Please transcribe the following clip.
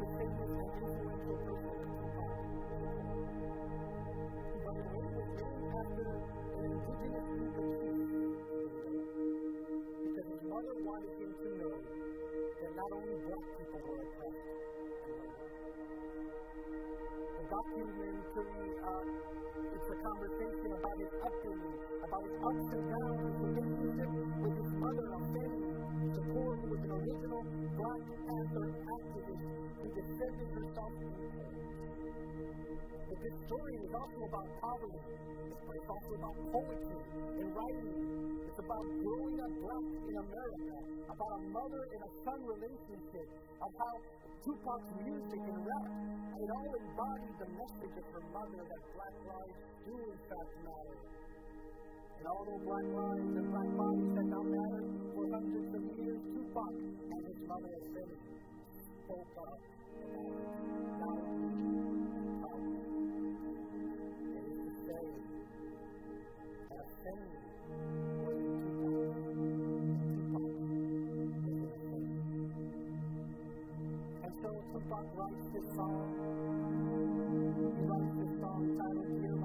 the famous and influential person of Tupac. He, by the way, was named after an indigenous group of chiefs. Because his mother wanted him to know that not only black people were oppressed. The documentary, it's a conversation about his upbringing, about his ups and downs, his relationship with his mother, Afeni Shakur, who was an original Black Panther activist who defended herself in court. But this story is also about poverty, but it's also about poetry and writing. It's about growing up black in America, about a mother and a son relationship, of how Tupac's music and rap, and it all embodied the message of her mother that black lives do in fact matter. And although black lives and black bodies have not mattered for hundreds of years, Tupac and his mother Afeni spoke up about it loudly and proudly. It is to say that Afeni wasn't Tupac, and Tupac wasn't Afeni. And so Tupac writes this song. He writes this song titled "Kill